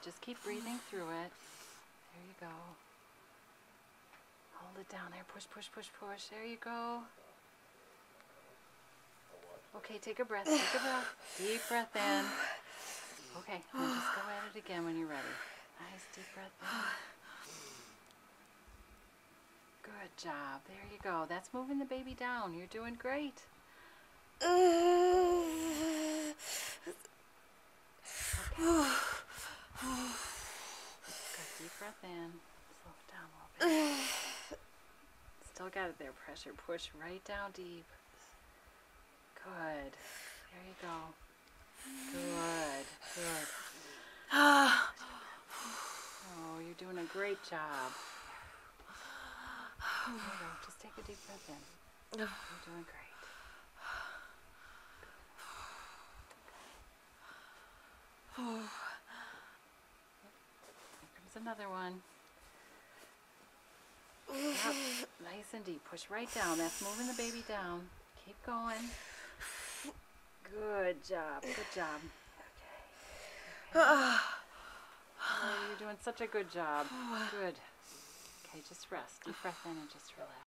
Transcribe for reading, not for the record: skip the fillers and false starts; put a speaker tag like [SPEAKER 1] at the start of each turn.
[SPEAKER 1] Just keep breathing through it. There you go. Hold it down there. Push, push, push, push. There you go. Okay, take a breath. Take a breath. Deep breath in. Okay, now just go at it again when you're ready. Nice deep breath in. Good job. There you go. That's moving the baby down. You're doing great. Okay. Good. Deep breath in. Slow it down a little bit. Still got it there. Pressure. Push right down deep. Good. There you go. Good. Good. Oh, you're doing a great job. There you go. Just take a deep breath in. You're doing great. Here comes another one. Yep. Nice and deep. Push right down. That's moving the baby down. Keep going. Good job. Good job. Okay. Oh, you're doing such a good job. Good. Okay, just rest. Deep breath in and just relax.